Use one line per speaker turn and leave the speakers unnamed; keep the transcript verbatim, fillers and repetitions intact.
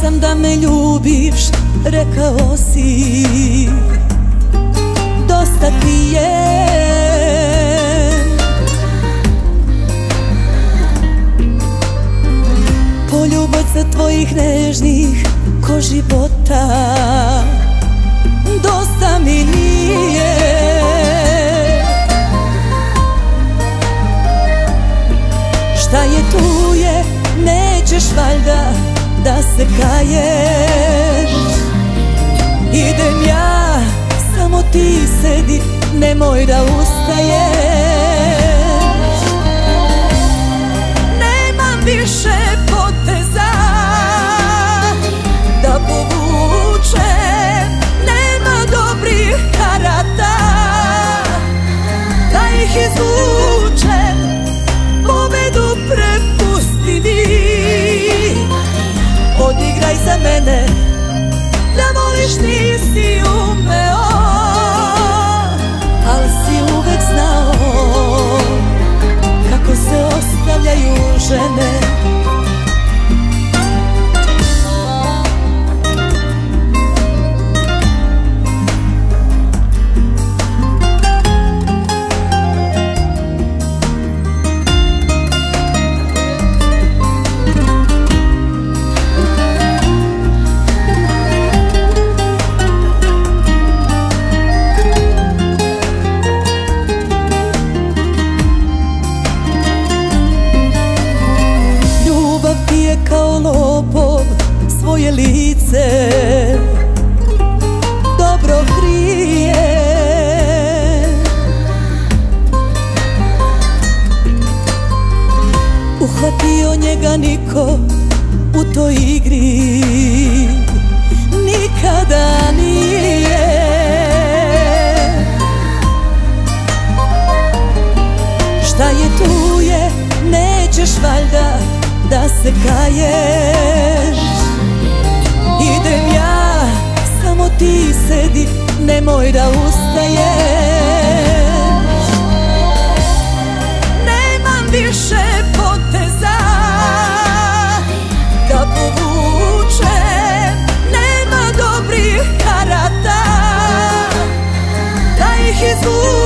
sam da me ljubiš, rekao si, dosta ti je. Poljubaca tvojih nežnih ko života dosta mi nije. Šta je tu je, nećeš valjda da se kaješ. Idem ja, samo ti sedi, nemoj da ustaješ. Nemam više poteza da povučem, nema dobrih karata da ih izvučem. Pobedu prepusti mi, odigraj za mene, da voliš nisi umeo, al si uvek znao kako se ostavljaju žene. Kao lopov svoje lice dobro krije. Uhvatio njega niko u toj igri nikada nije. Šta je tu je, nećeš valjda da se kaješ. Idem ja, samo ti sedi, nemoj da ustaješ. Nemam više poteza da povučem, nema dobrih karata da ih izvučem.